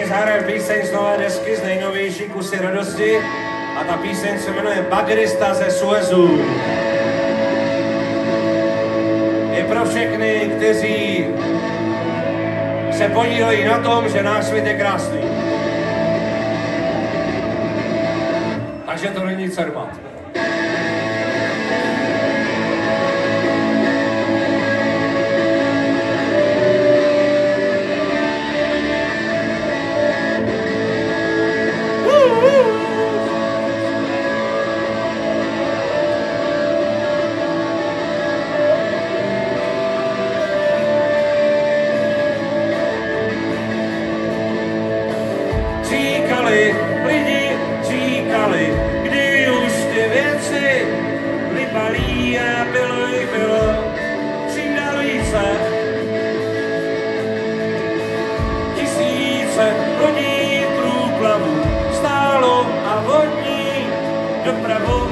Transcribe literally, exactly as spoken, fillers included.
zahrajeme píseň z nové desky, z nejnovější Kusy radosti. A ta píseň se jmenuje Bagrista ze Suezu. Je pro všechny, kteří se podílejí na tom, že náš svět je krásný. Takže to není nic rvat. Lidi říkali, kdy už ty věci vybalí a bylo i bylo čím dál více. Tisíce lodí průplavu stálo a vodní dopravu